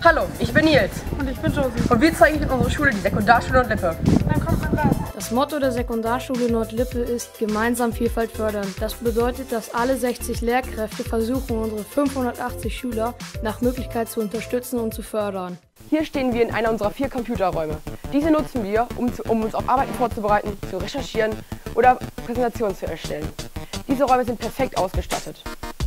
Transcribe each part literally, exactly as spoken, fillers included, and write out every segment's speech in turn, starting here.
Hallo, ich bin Nils. Und ich bin Josie. Und wir zeigen in unserer Schule die Sekundarschule Nordlippe. Dann kommt man rein. Das Motto der Sekundarschule Nordlippe ist gemeinsam Vielfalt fördern. Das bedeutet, dass alle sechzig Lehrkräfte versuchen, unsere fünfhundertachtzig Schüler nach Möglichkeit zu unterstützen und zu fördern. Hier stehen wir in einer unserer vier Computerräume. Diese nutzen wir, um, zu, um uns auf Arbeiten vorzubereiten, zu recherchieren oder Präsentationen zu erstellen. Diese Räume sind perfekt ausgestattet.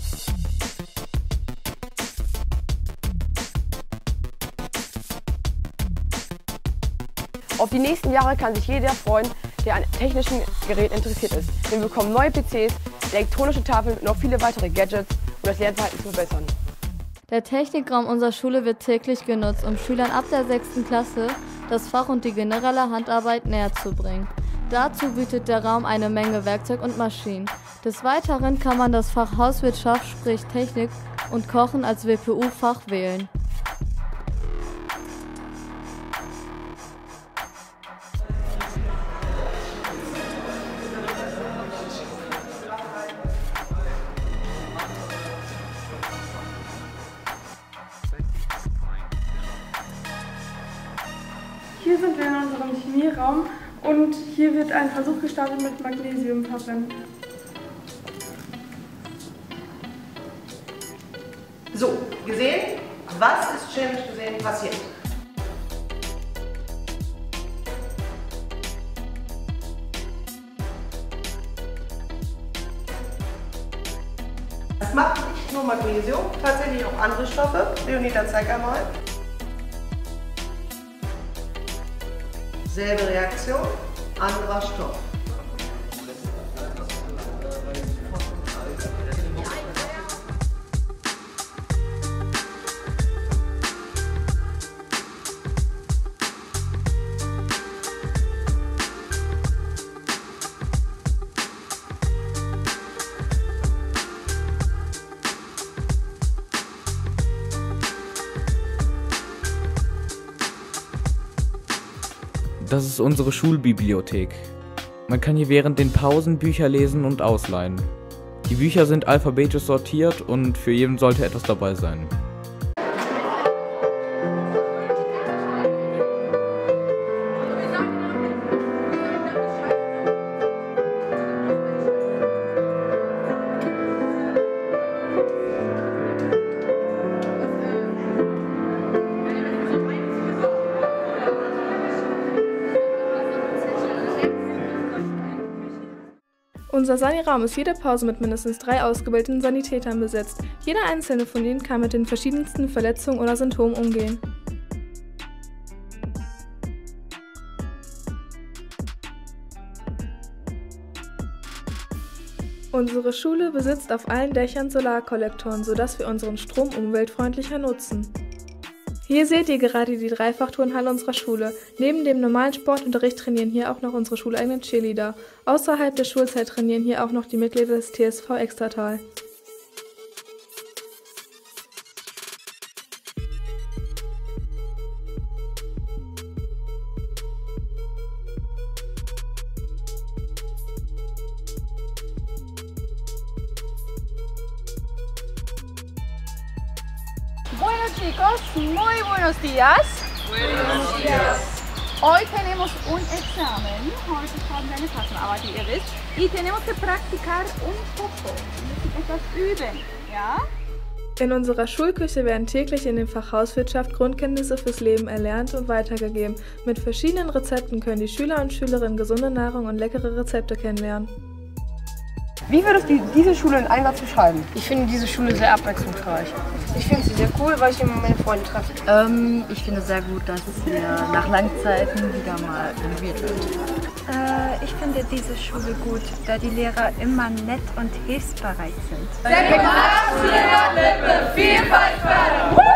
Auf die nächsten Jahre kann sich jeder freuen, der an technischen Geräten interessiert ist. Wir bekommen neue P Cs, elektronische Tafeln und noch viele weitere Gadgets, um das Lernverhalten zu verbessern. Der Technikraum unserer Schule wird täglich genutzt, um Schülern ab der sechsten Klasse das Fach und die generelle Handarbeit näher zu bringen. Dazu bietet der Raum eine Menge Werkzeug und Maschinen. Des Weiteren kann man das Fach Hauswirtschaft, sprich Technik und Kochen als W P U-Fach wählen. Hier sind wir in unserem Chemieraum und hier wird ein Versuch gestartet mit Magnesiumverbänden. So, gesehen? Was ist chemisch gesehen passiert? Das macht nicht nur Magnesium, tatsächlich auch andere Stoffe. Leonida, zeig einmal. Selbe Reaktion, anderer Stoff. Das ist unsere Schulbibliothek. Man kann hier während den Pausen Bücher lesen und ausleihen. Die Bücher sind alphabetisch sortiert und für jeden sollte etwas dabei sein. Unser Saniraum ist jede Pause mit mindestens drei ausgebildeten Sanitätern besetzt. Jeder einzelne von ihnen kann mit den verschiedensten Verletzungen oder Symptomen umgehen. Unsere Schule besitzt auf allen Dächern Solarkollektoren, sodass wir unseren Strom umweltfreundlicher nutzen. Hier seht ihr gerade die Dreifachturnhalle unserer Schule. Neben dem normalen Sportunterricht trainieren hier auch noch unsere schuleigenen Cheerleader. Außerhalb der Schulzeit trainieren hier auch noch die Mitglieder des T S V Extratal. Bueno chicos, muy buenos días. Buenos días. Hoy tenemos un examen. Heute haben wir eine Klassenarbeit, wie ihr wisst. Y tenemos que practicar un poco. Wir müssen etwas üben, ja? In unserer Schulküche werden täglich in dem Fach Hauswirtschaft Grundkenntnisse fürs Leben erlernt und weitergegeben. Mit verschiedenen Rezepten können die Schüler und Schülerinnen gesunde Nahrung und leckere Rezepte kennenlernen. Wie würdest du diese Schule in einem Satz beschreiben? Ich finde diese Schule sehr abwechslungsreich. Ich finde sie sehr cool, weil ich immer meine Freunde treffe. Ähm, ich finde sehr gut, dass wir nach langen Zeiten wieder mal renoviert wird. Äh, ich finde diese Schule gut, da die Lehrer immer nett und hilfsbereit sind. Sekundarschule Nordlippe, Vielfalt fördern!